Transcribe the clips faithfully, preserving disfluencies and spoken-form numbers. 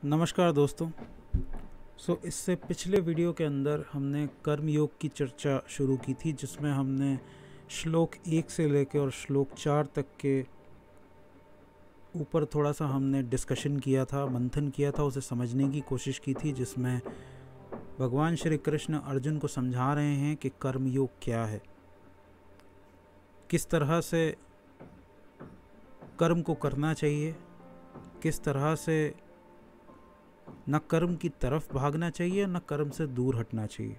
नमस्कार दोस्तों। सो so, इससे पिछले वीडियो के अंदर हमने कर्म योग की चर्चा शुरू की थी, जिसमें हमने श्लोक एक से लेकर और श्लोक चार तक के ऊपर थोड़ा सा हमने डिस्कशन किया था, मंथन किया था, उसे समझने की कोशिश की थी, जिसमें भगवान श्री कृष्ण अर्जुन को समझा रहे हैं कि कर्म योग क्या है, किस तरह से कर्म को करना चाहिए, किस तरह से न कर्म की तरफ भागना चाहिए न कर्म से दूर हटना चाहिए।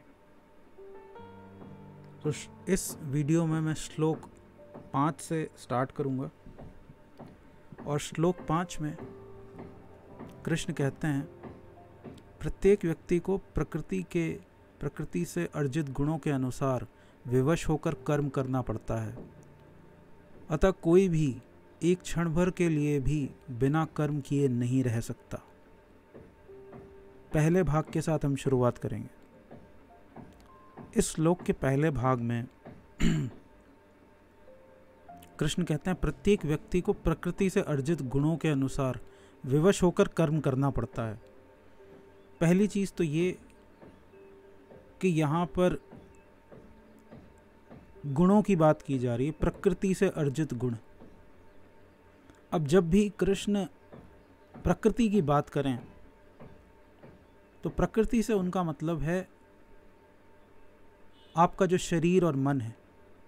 तो इस वीडियो में मैं श्लोक पाँच से स्टार्ट करूंगा और श्लोक पाँच में कृष्ण कहते हैं, प्रत्येक व्यक्ति को प्रकृति के प्रकृति से अर्जित गुणों के अनुसार विवश होकर कर्म करना पड़ता है। अतः कोई भी एक क्षण भर के लिए भी बिना कर्म किए नहीं रह सकता। पहले भाग के साथ हम शुरुआत करेंगे। इस श्लोक के पहले भाग में कृष्ण कहते हैं, प्रत्येक व्यक्ति को प्रकृति से अर्जित गुणों के अनुसार विवश होकर कर्म करना पड़ता है। पहली चीज तो ये कि यहाँ पर गुणों की बात की जा रही है, प्रकृति से अर्जित गुण। अब जब भी कृष्ण प्रकृति की बात करें तो प्रकृति से उनका मतलब है आपका जो शरीर और मन है,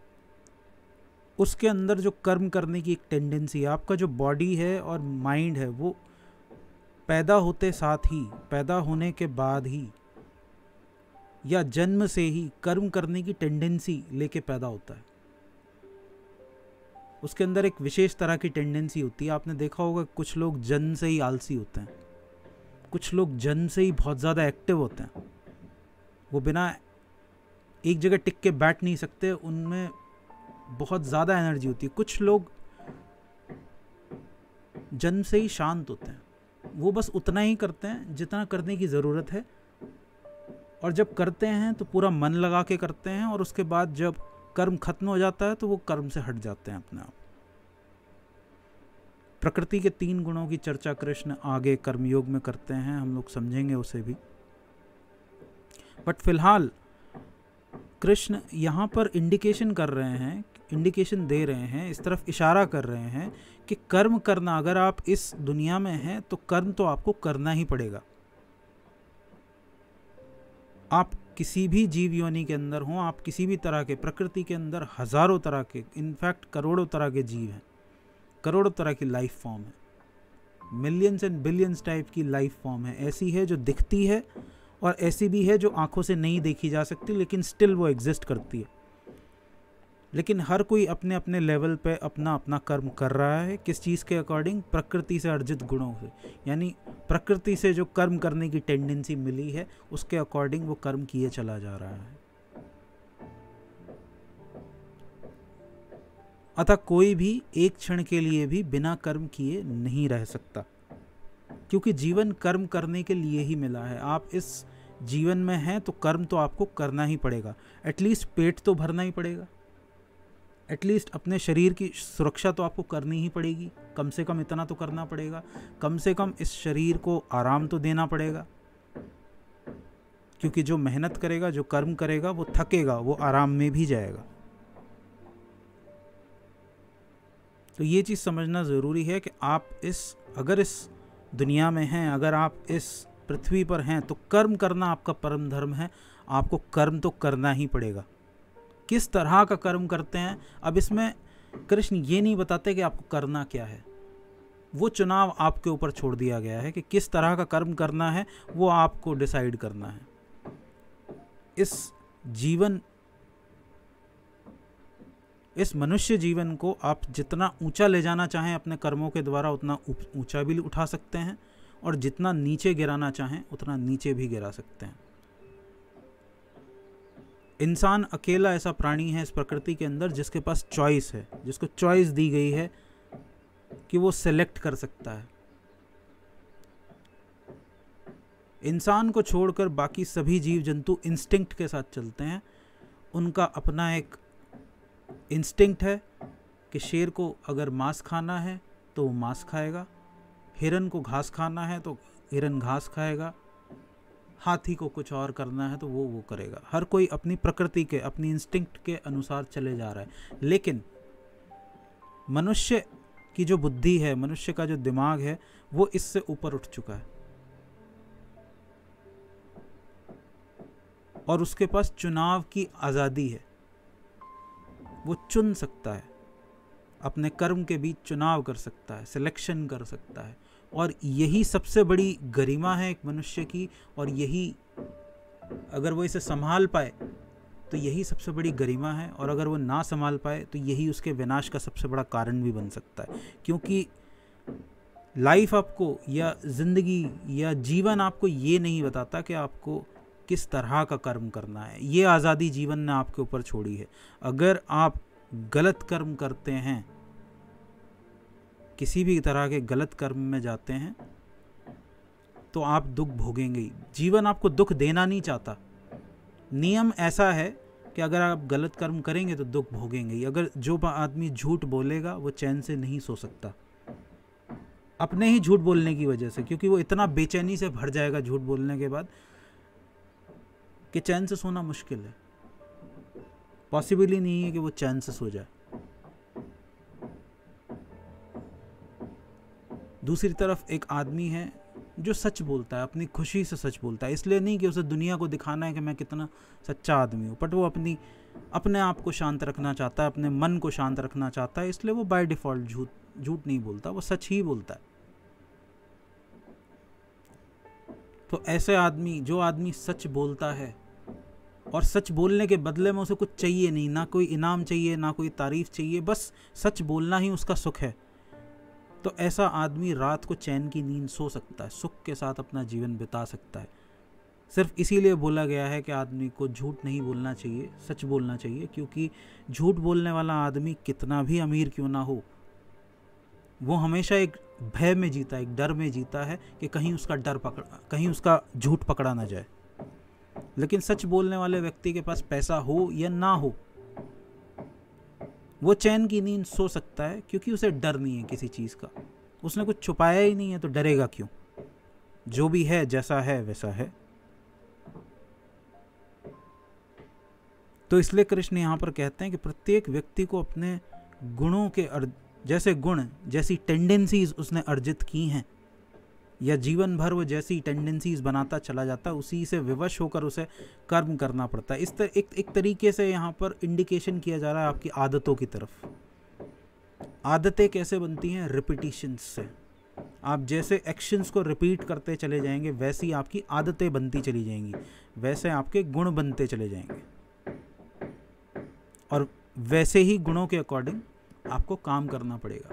उसके अंदर जो कर्म करने की एक टेंडेंसी है। आपका जो बॉडी है और माइंड है, वो पैदा होते साथ ही, पैदा होने के बाद ही या जन्म से ही कर्म करने की टेंडेंसी लेके पैदा होता है। उसके अंदर एक विशेष तरह की टेंडेंसी होती है। आपने देखा होगा कुछ लोग जन्म से ही आलसी होते हैं, कुछ लोग जन्म से ही बहुत ज़्यादा एक्टिव होते हैं। वो बिना एक जगह टिक के बैठ नहीं सकते, उनमें बहुत ज़्यादा एनर्जी होती है। कुछ लोग जन्म से ही शांत होते हैं, वो बस उतना ही करते हैं जितना करने की ज़रूरत है, और जब करते हैं तो पूरा मन लगा के करते हैं, और उसके बाद जब कर्म खत्म हो जाता है तो वो कर्म से हट जाते हैं अपने आप। प्रकृति के तीन गुणों की चर्चा कृष्ण आगे कर्मयोग में करते हैं, हम लोग समझेंगे उसे भी। बट फिलहाल कृष्ण यहाँ पर इंडिकेशन कर रहे हैं, इंडिकेशन दे रहे हैं, इस तरफ इशारा कर रहे हैं कि कर्म करना, अगर आप इस दुनिया में हैं तो कर्म तो आपको करना ही पड़ेगा। आप किसी भी जीव योनि के अंदर हों, आप किसी भी तरह के, प्रकृति के अंदर हजारों तरह के, इनफैक्ट करोड़ों तरह के जीव हैं, करोड़ों तरह की लाइफ फॉर्म है, मिलियंस एंड बिलियंस टाइप की लाइफ फॉर्म है। ऐसी है जो दिखती है और ऐसी भी है जो आंखों से नहीं देखी जा सकती, लेकिन स्टिल वो एग्जिस्ट करती है। लेकिन हर कोई अपने अपने लेवल पे अपना अपना कर्म कर रहा है। किस चीज़ के अकॉर्डिंग? प्रकृति से अर्जित गुणों से, यानी प्रकृति से जो कर्म करने की टेंडेंसी मिली है उसके अकॉर्डिंग वो कर्म किए चला जा रहा है। अतः कोई भी एक क्षण के लिए भी बिना कर्म किए नहीं रह सकता, क्योंकि जीवन कर्म करने के लिए ही मिला है। आप इस जीवन में हैं तो कर्म तो आपको करना ही पड़ेगा। एटलीस्ट पेट तो भरना ही पड़ेगा, एटलीस्ट अपने शरीर की सुरक्षा तो आपको करनी ही पड़ेगी, कम से कम इतना तो करना पड़ेगा। कम से कम इस शरीर को आराम तो देना पड़ेगा, क्योंकि जो मेहनत करेगा, जो कर्म करेगा, वो थकेगा, वो आराम में भी जाएगा। तो ये चीज़ समझना ज़रूरी है कि आप इस अगर इस दुनिया में हैं, अगर आप इस पृथ्वी पर हैं, तो कर्म करना आपका परम धर्म है। आपको कर्म तो करना ही पड़ेगा। किस तरह का कर्म करते हैं, अब इसमें कृष्ण ये नहीं बताते कि आपको करना क्या है। वो चुनाव आपके ऊपर छोड़ दिया गया है कि किस तरह का कर्म करना है, वो आपको डिसाइड करना है। इस जीवन इस मनुष्य जीवन को आप जितना ऊंचा ले जाना चाहें अपने कर्मों के द्वारा, उतना ऊंचा भी उठा सकते हैं, और जितना नीचे गिराना चाहें उतना नीचे भी गिरा सकते हैं। इंसान अकेला ऐसा प्राणी है इस प्रकृति के अंदर जिसके पास चॉइस है, जिसको चॉइस दी गई है कि वो सेलेक्ट कर सकता है। इंसान को छोड़कर बाकी सभी जीव जंतु इंस्टिंक्ट के साथ चलते हैं। उनका अपना एक इंस्टिंक्ट है कि शेर को अगर मांस खाना है तो वो मांस खाएगा, हिरन को घास खाना है तो हिरन घास खाएगा, हाथी को कुछ और करना है तो वो वो करेगा। हर कोई अपनी प्रकृति के, अपनी इंस्टिंक्ट के अनुसार चले जा रहा है। लेकिन मनुष्य की जो बुद्धि है, मनुष्य का जो दिमाग है, वो इससे ऊपर उठ चुका है और उसके पास चुनाव की आज़ादी है। वो चुन सकता है, अपने कर्म के बीच चुनाव कर सकता है, सिलेक्शन कर सकता है। और यही सबसे बड़ी गरिमा है एक मनुष्य की। और यही, अगर वो इसे संभाल पाए तो यही सबसे बड़ी गरिमा है, और अगर वो ना संभाल पाए तो यही उसके विनाश का सबसे बड़ा कारण भी बन सकता है। क्योंकि लाइफ आपको, या ज़िंदगी या जीवन आपको ये नहीं बताता कि आपको किस तरह का कर्म करना है। ये आज़ादी जीवन ने आपके ऊपर छोड़ी है। अगर आप गलत कर्म करते हैं, किसी भी तरह के गलत कर्म में जाते हैं, तो आप दुख भोगेंगे ही। जीवन आपको दुख देना नहीं चाहता। नियम ऐसा है कि अगर आप गलत कर्म करेंगे तो दुख भोगेंगे ही। अगर जो आदमी झूठ बोलेगा वो चैन से नहीं सो सकता, अपने ही झूठ बोलने की वजह से, क्योंकि वो इतना बेचैनी से भर जाएगा झूठ बोलने के बाद कि चैन से सोना मुश्किल है। पॉसिबल ही नहीं है कि वो चैन से सो जाए। दूसरी तरफ एक आदमी है जो सच बोलता है, अपनी खुशी से सच बोलता है। इसलिए नहीं कि उसे दुनिया को दिखाना है कि मैं कितना सच्चा आदमी हूँ, बट वो अपनी अपने आप को शांत रखना चाहता है, अपने मन को शांत रखना चाहता है। इसलिए वो बाय डिफ़ॉल्ट झूठ झूठ नहीं बोलता, वो सच ही बोलता है। तो ऐसे आदमी, जो आदमी सच बोलता है और सच बोलने के बदले में उसे कुछ चाहिए नहीं, ना कोई इनाम चाहिए, ना कोई तारीफ चाहिए, बस सच बोलना ही उसका सुख है, तो ऐसा आदमी रात को चैन की नींद सो सकता है, सुख के साथ अपना जीवन बिता सकता है। सिर्फ इसीलिए बोला गया है कि आदमी को झूठ नहीं बोलना चाहिए, सच बोलना चाहिए। क्योंकि झूठ बोलने वाला आदमी कितना भी अमीर क्यों ना हो, वो हमेशा एक भय में जीता है, एक डर में जीता है कि कहीं उसका डर पकड़ा, कहीं उसका झूठ पकड़ा ना जाए। लेकिन सच बोलने वाले व्यक्ति के पास पैसा हो या ना हो, वो चैन की नींद सो सकता है, क्योंकि उसे डर नहीं है किसी चीज़ का। उसने कुछ छुपाया ही नहीं है, तो डरेगा क्यों? जो भी है, जैसा है वैसा है। तो इसलिए कृष्ण यहाँ पर कहते हैं कि प्रत्येक व्यक्ति को अपने गुणों के, जैसे गुण, जैसी टेंडेंसीज उसने अर्जित की हैं, या जीवन भर वो जैसी टेंडेंसीज बनाता चला जाता है, उसी से विवश होकर उसे कर्म करना पड़ता है। इस तर, एक एक तरीके से यहाँ पर इंडिकेशन किया जा रहा है आपकी आदतों की तरफ। आदतें कैसे बनती हैं? रिपीटिशंस से। आप जैसे एक्शंस को रिपीट करते चले जाएंगे, वैसी आपकी आदतें बनती चली जाएंगी, वैसे आपके गुण बनते चले जाएंगे, और वैसे ही गुणों के अकॉर्डिंग आपको काम करना पड़ेगा।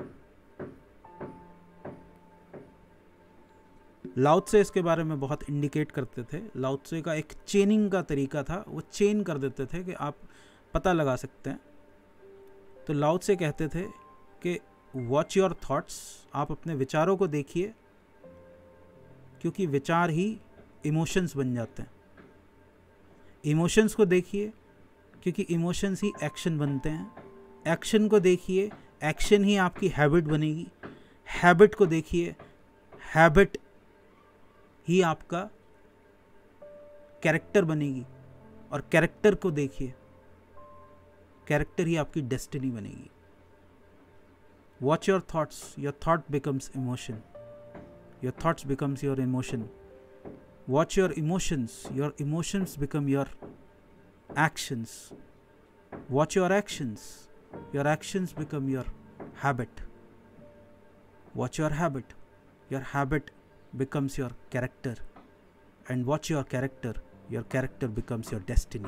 लाओ त्से इसके बारे में बहुत इंडिकेट करते थे। लाओ त्से का एक चेनिंग का तरीका था, वो चेन कर देते थे कि आप पता लगा सकते हैं। तो लाओ त्से कहते थे कि वॉच योर थॉट्स, आप अपने विचारों को देखिए, क्योंकि विचार ही इमोशंस बन जाते हैं। इमोशंस को देखिए, क्योंकि इमोशंस ही एक्शन बनते हैं। एक्शन को देखिए, एक्शन ही आपकी हैबिट बनेगी। हैबिट को देखिए, हैबिट ही आपका कैरेक्टर बनेगी, और कैरेक्टर को देखिए, कैरेक्टर ही आपकी डेस्टिनी बनेगी। Watch your thoughts, your thought becomes emotion, your thoughts becomes your emotion. Watch your emotions, your emotions become your actions. Watch your actions. Your actions become your habit. Watch your habit. Your habit becomes your character. And watch your character. Your character becomes your destiny.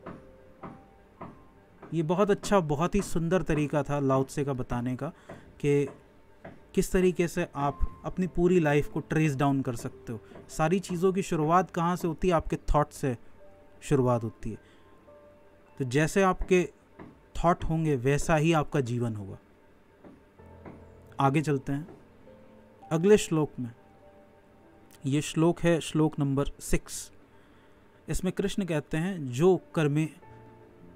ये बहुत अच्छा, बहुत ही सुंदर तरीका था लाओ त्से का बताने का कि किस तरीके से आप अपनी पूरी लाइफ को ट्रेस डाउन कर सकते हो। सारी चीज़ों की शुरुआत कहाँ से होती है? आपके थॉट से शुरुआत होती है। तो जैसे आपके थॉट होंगे, वैसा ही आपका जीवन होगा। आगे चलते हैं अगले श्लोक में। ये श्लोक है श्लोक नंबर सिक्स। इसमें कृष्ण कहते हैं, जो कर्मे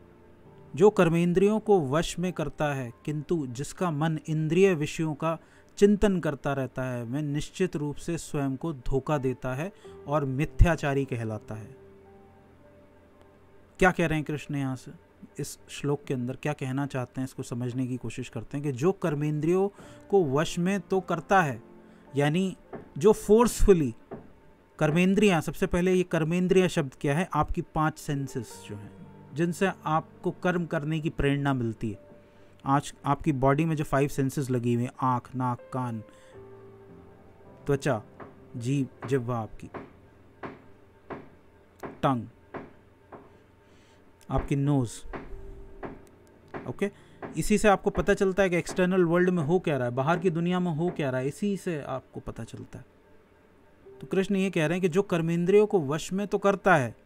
जो कर्मेंद्रियों को वश में करता है, किंतु जिसका मन इंद्रिय विषयों का चिंतन करता रहता है वह निश्चित रूप से स्वयं को धोखा देता है और मिथ्याचारी कहलाता है। क्या कह रहे हैं कृष्ण यहाँ से इस श्लोक के अंदर, क्या कहना चाहते हैं, इसको समझने की कोशिश करते हैं कि जो कर्मेंद्रियों को वश में तो करता है, यानी जो फोर्सफुली कर्मेंद्रियां, सबसे पहले ये कर्मेंद्रिय शब्द क्या है, आपकी पांच सेंसेस जो हैं जिनसे आपको कर्म करने की प्रेरणा मिलती है। आज आपकी बॉडी में जो फाइव सेंसेस लगी हुई हैं, आँख, नाक, कान, त्वचा, जीभ, जिह्वा, आपकी टंग, आपकी नोज, ओके। इसी से आपको पता चलता है कि एक्सटर्नल वर्ल्ड में हो क्या रहा है, बाहर की दुनिया में हो क्या रहा है, इसी से आपको पता चलता है। तो कृष्ण ये कह रहे हैं कि जो कर्मेंद्रियों को वश में तो करता है,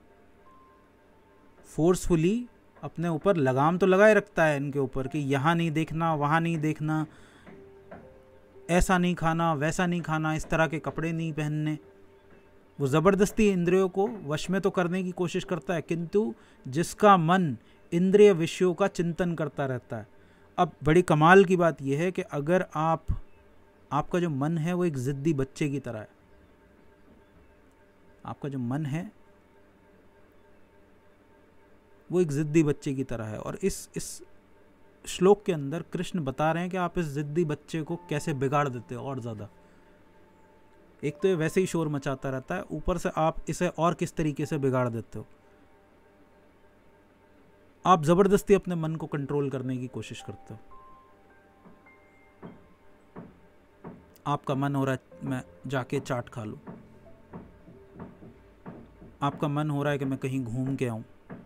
फोर्सफुली अपने ऊपर लगाम तो लगाए रखता है इनके ऊपर कि यहाँ नहीं देखना, वहाँ नहीं देखना, ऐसा नहीं खाना, वैसा नहीं खाना, इस तरह के कपड़े नहीं पहनने, वो ज़बरदस्ती इंद्रियों को वश में तो करने की कोशिश करता है, किंतु जिसका मन इंद्रिय विषयों का चिंतन करता रहता है। अब बड़ी कमाल की बात यह है कि अगर आप आपका जो मन है वो एक ज़िद्दी बच्चे की तरह है, आपका जो मन है वो एक ज़िद्दी बच्चे की तरह है, और इस इस श्लोक के अंदर कृष्ण बता रहे हैं कि आप इस ज़िद्दी बच्चे को कैसे बिगाड़ देते हो और ज़्यादा। एक तो ये वैसे ही शोर मचाता रहता है, ऊपर से आप इसे और किस तरीके से बिगाड़ देते हो। आप ज़बरदस्ती अपने मन को कंट्रोल करने की कोशिश करते हो। आपका मन हो रहा है मैं जाके चाट खा लूं, आपका मन हो रहा है कि मैं कहीं घूम के आऊं,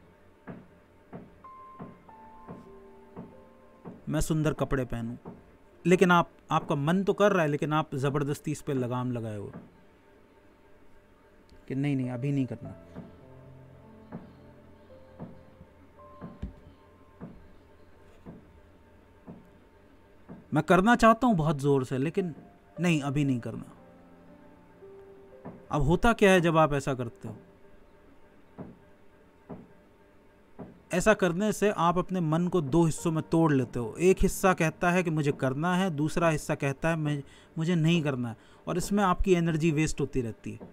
मैं सुंदर कपड़े पहनूं, लेकिन आप आपका मन तो कर रहा है, लेकिन आप ज़बरदस्ती इस पे लगाम लगाए हो कि नहीं नहीं अभी नहीं करना। मैं करना चाहता हूं बहुत ज़ोर से, लेकिन नहीं अभी नहीं करना। अब होता क्या है जब आप ऐसा करते हो, ऐसा करने से आप अपने मन को दो हिस्सों में तोड़ लेते हो। एक हिस्सा कहता है कि मुझे करना है, दूसरा हिस्सा कहता है मैं मुझे नहीं करना है, और इसमें आपकी एनर्जी वेस्ट होती रहती है।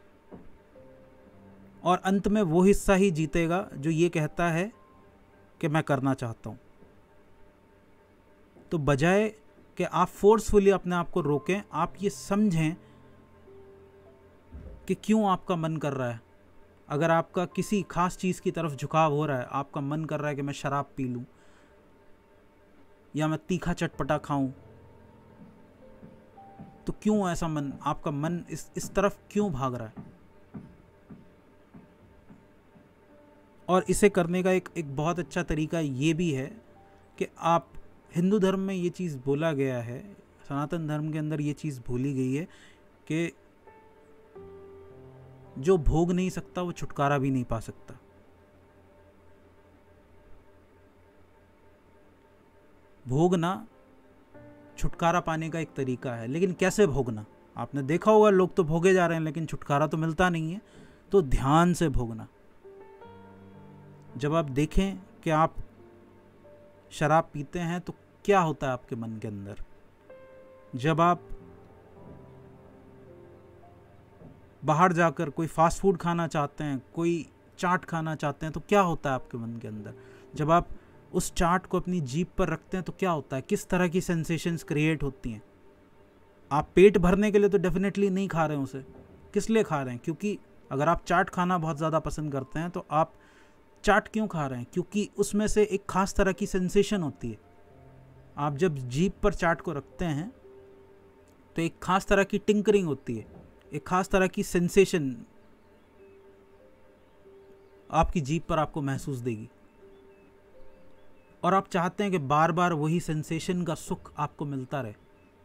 और अंत में वो हिस्सा ही जीतेगा जो ये कहता है कि मैं करना चाहता हूँ। तो बजाय कि आप फोर्सफुली अपने आप को रोकें, आप ये समझें कि क्यों आपका मन कर रहा है। अगर आपका किसी खास चीज़ की तरफ झुकाव हो रहा है, आपका मन कर रहा है कि मैं शराब पी लूं या मैं तीखा चटपटा खाऊं, तो क्यों ऐसा मन, आपका मन इस इस तरफ क्यों भाग रहा है। और इसे करने का एक एक बहुत अच्छा तरीका ये भी है कि आप, हिंदू धर्म में ये चीज़ बोला गया है, सनातन धर्म के अंदर ये चीज़ भूली गई है कि जो भोग नहीं सकता वो छुटकारा भी नहीं पा सकता। भोगना छुटकारा पाने का एक तरीका है, लेकिन कैसे भोगना, आपने देखा होगा लोग तो भोगे जा रहे हैं लेकिन छुटकारा तो मिलता नहीं है। तो ध्यान से भोगना। जब आप देखें कि आप शराब पीते हैं तो क्या होता है आपके मन के अंदर, जब आप बाहर जाकर कोई फास्ट फूड खाना चाहते हैं, कोई चाट खाना चाहते हैं, तो क्या होता है आपके मन के अंदर, जब आप उस चाट को अपनी जीभ पर रखते हैं तो क्या होता है, किस तरह की सेंसेशंस क्रिएट होती हैं। आप पेट भरने के लिए तो डेफिनेटली नहीं खा रहे हैं उसे, किस लिए खा रहे हैं, क्योंकि अगर आप चाट खाना बहुत ज़्यादा पसंद करते हैं तो आप चाट क्यों खा रहे हैं, क्योंकि उसमें से एक खास तरह की सेंसेशन होती है। आप जब जीभ पर चाट को रखते हैं तो एक खास तरह की टिंकरिंग होती है, एक खास तरह की सेंसेशन आपकी जीभ पर आपको महसूस देगी, और आप चाहते हैं कि बार बार वही सेंसेशन का सुख आपको मिलता रहे।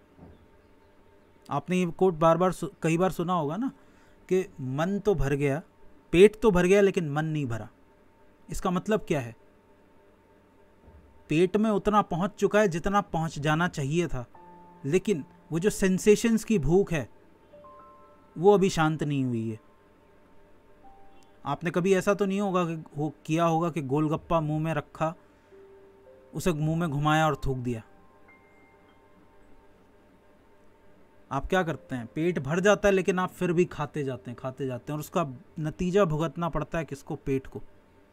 आपने ये कोट बार बार कई बार सुना होगा ना कि मन तो भर गया, पेट तो भर गया लेकिन मन नहीं भरा। इसका मतलब क्या है, पेट में उतना पहुंच चुका है जितना पहुंच जाना चाहिए था, लेकिन वो जो सेंसेशंस की भूख है वो अभी शांत नहीं हुई है। आपने कभी ऐसा तो नहीं होगा कि हो किया होगा कि गोलगप्पा मुंह में रखा, उसे मुंह में घुमाया और थूक दिया। आप क्या करते हैं, पेट भर जाता है लेकिन आप फिर भी खाते जाते हैं खाते जाते हैं और उसका नतीजा भुगतना पड़ता है किसको? पेट को।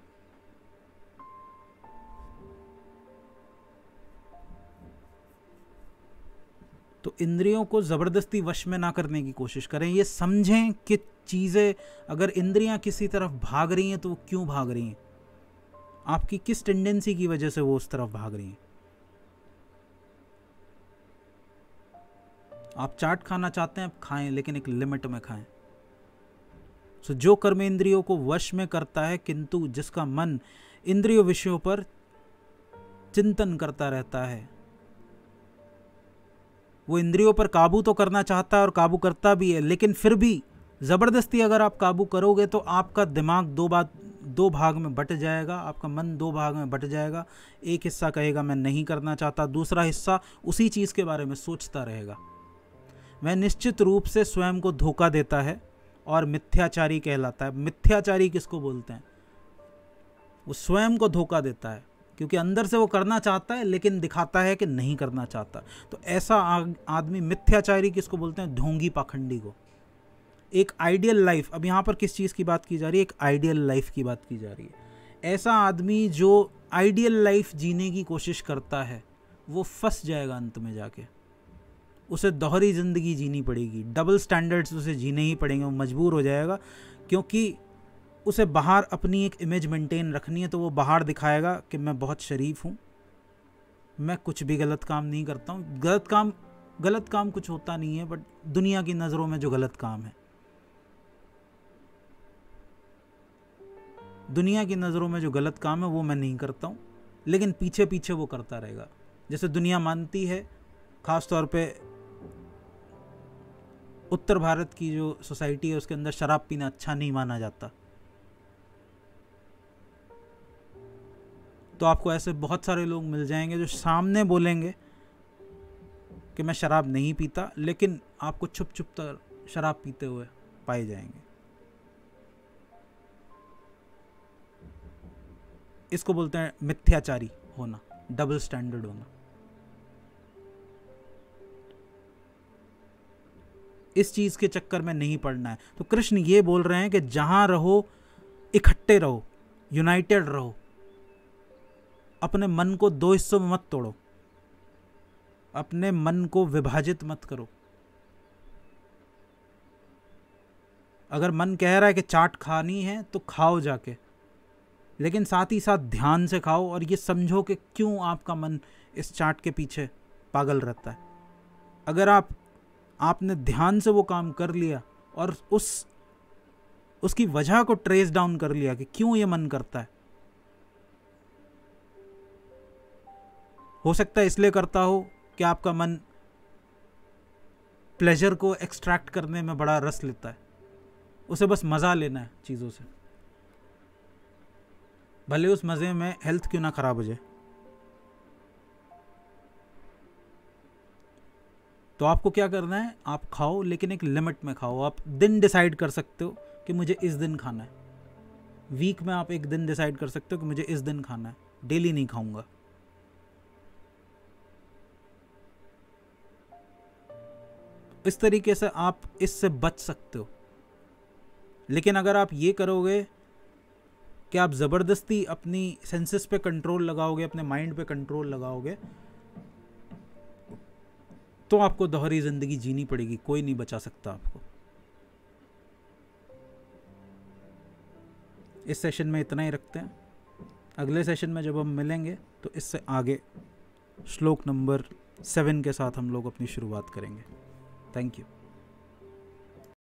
तो इंद्रियों को ज़बरदस्ती वश में ना करने की कोशिश करें। ये समझें कि चीज़ें, अगर इंद्रियां किसी तरफ भाग रही हैं तो वो क्यों भाग रही हैं, आपकी किस टेंडेंसी की वजह से वो उस तरफ भाग रही हैं। आप चाट खाना चाहते हैं, आप खाएं, लेकिन एक लिमिट में खाएं। सो जो कर्म इंद्रियों को वश में करता है, किंतु जिसका मन इंद्रियों विषयों पर चिंतन करता रहता है, वो इंद्रियों पर काबू तो करना चाहता है और काबू करता भी है, लेकिन फिर भी ज़बरदस्ती अगर आप काबू करोगे तो आपका दिमाग दो बात दो भाग में बट जाएगा, आपका मन दो भाग में बट जाएगा। एक हिस्सा कहेगा मैं नहीं करना चाहता, दूसरा हिस्सा उसी चीज़ के बारे में सोचता रहेगा। वह निश्चित रूप से स्वयं को धोखा देता है और मिथ्याचारी कहलाता है। मिथ्याचारी किसको बोलते हैं? वो स्वयं को धोखा देता है, क्योंकि अंदर से वो करना चाहता है लेकिन दिखाता है कि नहीं करना चाहता। तो ऐसा आदमी मिथ्याचारी किसको बोलते हैं? ढोंगी पाखंडी को। एक आइडियल लाइफ, अब यहाँ पर किस चीज़ की बात की जा रही है? एक आइडियल लाइफ की बात की जा रही है। ऐसा आदमी जो आइडियल लाइफ जीने की कोशिश करता है वो फंस जाएगा अंत में जाके। उसे दोहरी ज़िंदगी जीनी पड़ेगी, डबल स्टैंडर्ड्स उसे जीने ही पड़ेंगे, वो मजबूर हो जाएगा, क्योंकि उसे बाहर अपनी एक इमेज मेंटेन रखनी है। तो वो बाहर दिखाएगा कि मैं बहुत शरीफ हूँ, मैं कुछ भी गलत काम नहीं करता हूँ। गलत काम गलत काम कुछ होता नहीं है, बट दुनिया की नज़रों में जो गलत काम है, दुनिया की नज़रों में जो गलत काम है वो मैं नहीं करता हूँ, लेकिन पीछे पीछे वो करता रहेगा। जैसे दुनिया मानती है, ख़ास तौर पे उत्तर भारत की जो सोसाइटी है उसके अंदर शराब पीना अच्छा नहीं माना जाता। तो आपको ऐसे बहुत सारे लोग मिल जाएंगे जो सामने बोलेंगे कि मैं शराब नहीं पीता, लेकिन आपको छुप छुप कर शराब पीते हुए पाए जाएंगे। इसको बोलते हैं मिथ्याचारी होना, डबल स्टैंडर्ड होना। इस चीज के चक्कर में नहीं पड़ना है। तो कृष्ण ये बोल रहे हैं कि जहां रहो इकट्ठे रहो, यूनाइटेड रहो, अपने मन को दो हिस्सों में मत तोड़ो, अपने मन को विभाजित मत करो। अगर मन कह रहा है कि चाट खानी है तो खाओ जाके, लेकिन साथ ही साथ ध्यान से खाओ और ये समझो कि क्यों आपका मन इस चाट के पीछे पागल रहता है। अगर आप आपने ध्यान से वो काम कर लिया और उस उसकी वजह को ट्रेस डाउन कर लिया कि क्यों ये मन करता है, हो सकता है इसलिए करता हो कि आपका मन प्लेजर को एक्सट्रैक्ट करने में बड़ा रस लेता है, उसे बस मज़ा लेना है चीज़ों से, भले उस मज़े में हेल्थ क्यों ना खराब हो जाए। तो आपको क्या करना है? आप खाओ, लेकिन एक लिमिट में खाओ। आप दिन डिसाइड कर सकते हो कि मुझे इस दिन खाना है, वीक में आप एक दिन डिसाइड कर सकते हो कि मुझे इस दिन खाना है, डेली नहीं खाऊंगा। इस तरीके से आप इससे बच सकते हो। लेकिन अगर आप ये करोगे कि आप ज़बरदस्ती अपनी सेंसेस पे कंट्रोल लगाओगे, अपने माइंड पे कंट्रोल लगाओगे, तो आपको दोहरी ज़िंदगी जीनी पड़ेगी, कोई नहीं बचा सकता आपको। इस सेशन में इतना ही रखते हैं। अगले सेशन में जब हम मिलेंगे तो इससे आगे श्लोक नंबर सेवन के साथ हम लोग अपनी शुरुआत करेंगे। Thank you.